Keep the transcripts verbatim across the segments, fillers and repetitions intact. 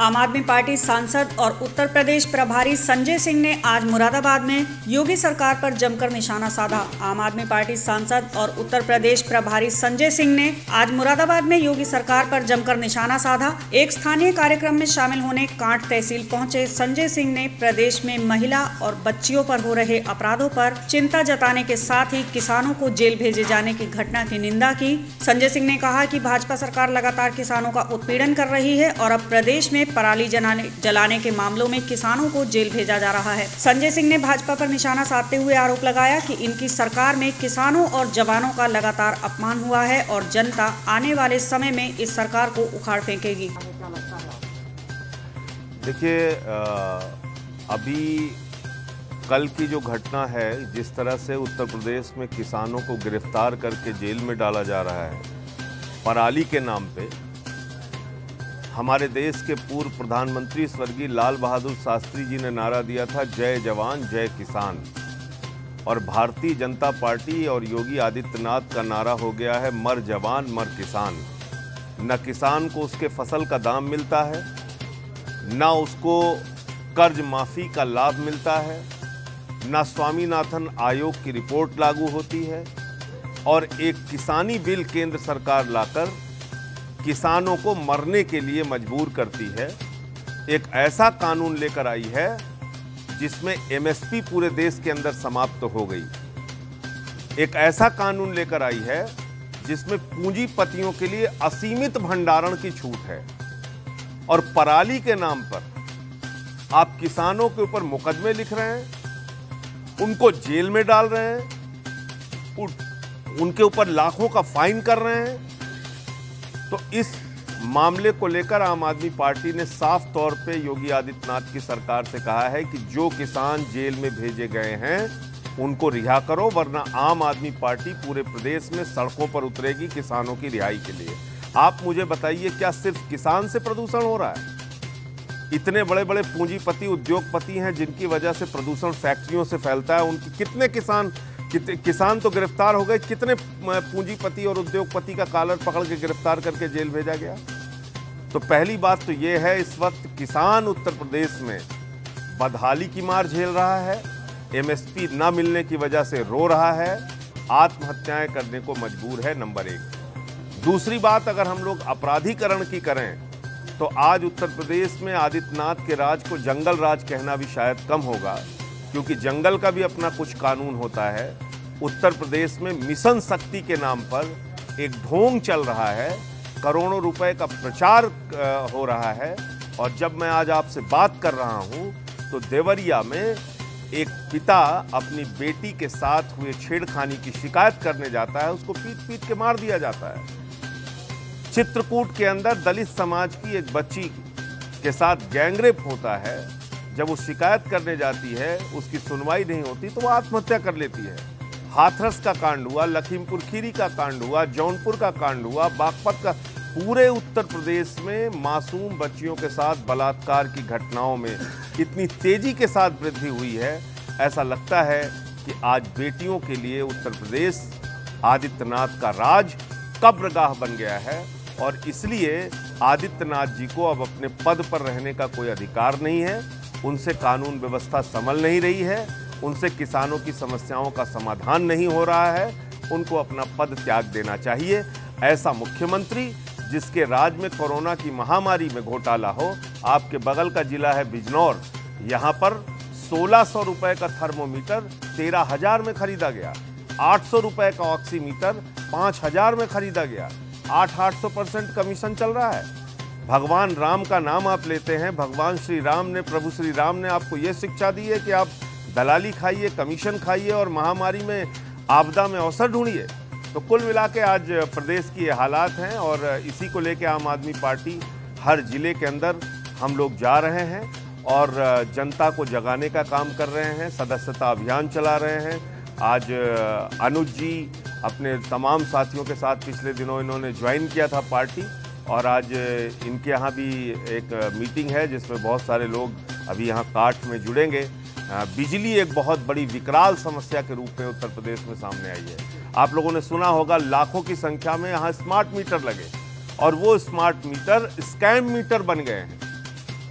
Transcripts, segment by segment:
आम आदमी पार्टी सांसद और उत्तर प्रदेश प्रभारी संजय सिंह ने आज मुरादाबाद में योगी सरकार पर जमकर निशाना साधा। आम आदमी पार्टी सांसद और उत्तर प्रदेश प्रभारी संजय सिंह ने आज मुरादाबाद में योगी सरकार पर जमकर निशाना साधा। एक स्थानीय कार्यक्रम में शामिल होने कांठ तहसील पहुंचे संजय सिंह ने प्रदेश में महिला और बच्चियों पर हो रहे अपराधों पर चिंता जताने के साथ ही किसानों को जेल भेजे जाने की घटना की निंदा की। संजय सिंह ने कहा कि भाजपा सरकार लगातार किसानों का उत्पीड़न कर रही है और अब प्रदेश में पराली जलाने जलाने के मामलों में किसानों को जेल भेजा जा रहा है। संजय सिंह ने भाजपा पर निशाना साधते हुए आरोप लगाया कि इनकी सरकार में किसानों और जवानों का लगातार अपमान हुआ है और जनता आने वाले समय में इस सरकार को उखाड़ फेंकेगी। देखिए, अभी कल की जो घटना है, जिस तरह से उत्तर प्रदेश में किसानों को गिरफ्तार करके जेल में डाला जा रहा है पराली के नाम पे, हमारे देश के पूर्व प्रधानमंत्री स्वर्गीय लाल बहादुर शास्त्री जी ने नारा दिया था, जय जवान जय किसान। और भारतीय जनता पार्टी और योगी आदित्यनाथ का नारा हो गया है, मर जवान मर किसान। न किसान को उसके फसल का दाम मिलता है, न उसको कर्ज माफी का लाभ मिलता है, न स्वामीनाथन आयोग की रिपोर्ट लागू होती है, और एक किसानी बिल केंद्र सरकार लाकर किसानों को मरने के लिए मजबूर करती है। एक ऐसा कानून लेकर आई है जिसमें एमएसपी पूरे देश के अंदर समाप्त हो गई। एक ऐसा कानून लेकर आई है जिसमें पूंजीपतियों के लिए असीमित भंडारण की छूट है, और पराली के नाम पर आप किसानों के ऊपर मुकदमे लिख रहे हैं, उनको जेल में डाल रहे हैं, उनके ऊपर लाखों का फाइन कर रहे हैं। तो इस मामले को लेकर आम आदमी पार्टी ने साफ तौर पे योगी आदित्यनाथ की सरकार से कहा है कि जो किसान जेल में भेजे गए हैं उनको रिहा करो, वरना आम आदमी पार्टी पूरे प्रदेश में सड़कों पर उतरेगी किसानों की रिहाई के लिए। आप मुझे बताइए, क्या सिर्फ किसान से प्रदूषण हो रहा है? इतने बड़े बड़े पूंजीपति उद्योगपति हैं जिनकी वजह से प्रदूषण फैक्ट्रियों से फैलता है, उनके कितने किसान कित, किसान तो गिरफ्तार हो गए, कितने पूंजीपति और उद्योगपति का कॉलर पकड़ के गिरफ्तार करके जेल भेजा गया? तो पहली बात तो ये है, इस वक्त किसान उत्तर प्रदेश में बदहाली की मार झेल रहा है, एमएसपी न मिलने की वजह से रो रहा है, आत्महत्याएं करने को मजबूर है, नंबर एक। दूसरी बात, अगर हम लोग अपराधीकरण की करें तो आज उत्तर प्रदेश में आदित्यनाथ के राज को जंगल राज कहना भी शायद कम होगा, क्योंकि जंगल का भी अपना कुछ कानून होता है। उत्तर प्रदेश में मिशन शक्ति के नाम पर एक ढोंग चल रहा है, करोड़ों रुपए का प्रचार हो रहा है, और जब मैं आज आपसे बात कर रहा हूं तो देवरिया में एक पिता अपनी बेटी के साथ हुए छेड़खानी की शिकायत करने जाता है, उसको पीट पीट के मार दिया जाता है। चित्रकूट के अंदर दलित समाज की एक बच्ची के साथ गैंगरेप होता है, जब वो शिकायत करने जाती है, उसकी सुनवाई नहीं होती तो वो आत्महत्या कर लेती है। हाथरस का कांड हुआ, लखीमपुर खीरी का कांड हुआ, जौनपुर का कांड हुआ, बागपत का। पूरे उत्तर प्रदेश में मासूम बच्चियों के साथ बलात्कार की घटनाओं में इतनी तेजी के साथ वृद्धि हुई है, ऐसा लगता है कि आज बेटियों के लिए उत्तर प्रदेश आदित्यनाथ का राज कब्रगाह बन गया है, और इसलिए आदित्यनाथ जी को अब अपने पद पर रहने का कोई अधिकार नहीं है। उनसे कानून व्यवस्था संभल नहीं रही है, उनसे किसानों की समस्याओं का समाधान नहीं हो रहा है, उनको अपना पद त्याग देना चाहिए। ऐसा मुख्यमंत्री जिसके राज में कोरोना की महामारी में घोटाला हो। आपके बगल का जिला है बिजनौर, यहाँ पर सोलह सौ रुपए का थर्मोमीटर तेरह हजार में खरीदा गया, आठ सौ रुपए का ऑक्सीमीटर पाँच हजार में खरीदा गया, आठ आठ सौ परसेंट कमीशन चल रहा है। भगवान राम का नाम आप लेते हैं, भगवान श्री राम ने, प्रभु श्री राम ने आपको ये शिक्षा दी है कि आप दलाली खाइए, कमीशन खाइए और महामारी में, आपदा में अवसर ढूंढिए। तो कुल मिला के आज प्रदेश की ये हालात हैं, और इसी को लेकर आम आदमी पार्टी हर जिले के अंदर हम लोग जा रहे हैं और जनता को जगाने का काम कर रहे हैं, सदस्यता अभियान चला रहे हैं। आज अनुज जी अपने तमाम साथियों के साथ पिछले दिनों इन्होंने ज्वाइन किया था पार्टी, और आज इनके यहाँ भी एक मीटिंग है जिसमें बहुत सारे लोग अभी यहाँ काठ में जुड़ेंगे। बिजली एक बहुत बड़ी विकराल समस्या के रूप में उत्तर प्रदेश में सामने आई है। आप लोगों ने सुना होगा, लाखों की संख्या में यहाँ स्मार्ट मीटर लगे, और वो स्मार्ट मीटर स्कैम मीटर बन गए हैं।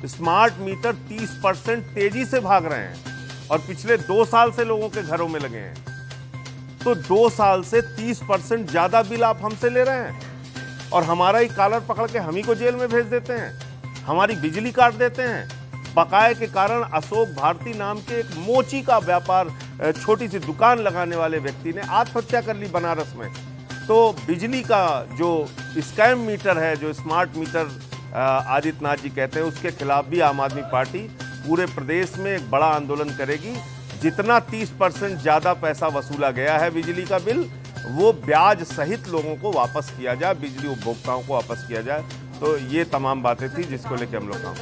स्मार्ट मीटर तीस परसेंट तेजी से भाग रहे हैं और पिछले दो साल से लोगों के घरों में लगे हैं। तो दो साल से तीस परसेंट ज्यादा बिल आप हमसे ले रहे हैं और हमारा ही कॉलर पकड़ के हम ही को जेल में भेज देते हैं, हमारी बिजली काट देते हैं। बकाये के कारण अशोक भारती नाम के एक मोची का व्यापार, छोटी सी दुकान लगाने वाले व्यक्ति ने आत्महत्या कर ली बनारस में। तो बिजली का जो स्कैम मीटर है, जो स्मार्ट मीटर आदित्यनाथ जी कहते हैं, उसके खिलाफ भी आम आदमी पार्टी पूरे प्रदेश में एक बड़ा आंदोलन करेगी। जितना तीस परसेंट ज़्यादा पैसा वसूला गया है बिजली का बिल, वो ब्याज सहित लोगों को वापस किया जाए, बिजली उपभोक्ताओं को वापस किया जाए। तो ये तमाम बातें थी जिसको लेकर हम लोग काम